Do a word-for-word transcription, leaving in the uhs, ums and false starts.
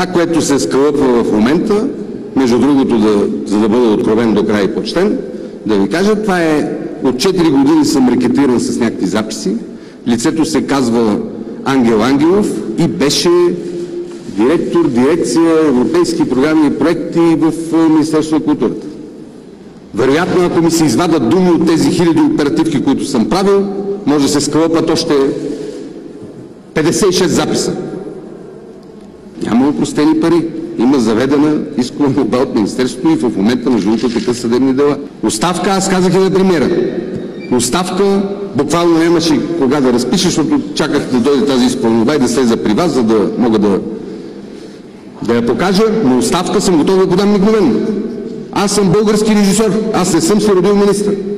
Това, което се скълъпва в момента, между другото, да, за да бъда откровен до край и почтен, да ви кажа, това е от четири години съм рекетиран с някакви записи. Лицето се казва Ангел Ангелов и беше директор, дирекция, европейски програми и проекти в Министерството на културата. Вероятно, ако ми се извадат думи от тези хиляди оперативки, които съм правил, може да се скълъпат още петдесет и шест записа. Няма опростени пари. Има заведена искова молба от Министерството и в момента между другото текат съдебни дела. Оставка, аз казах и на премиера. Оставка, буквално нямаше кога да разпиша, защото чаках да дойде тази искова молба и да слеза при вас, за да мога да, да я покажа, но оставка съм готов да подам мигновено. Аз съм български режисьор, аз не съм се родил министър.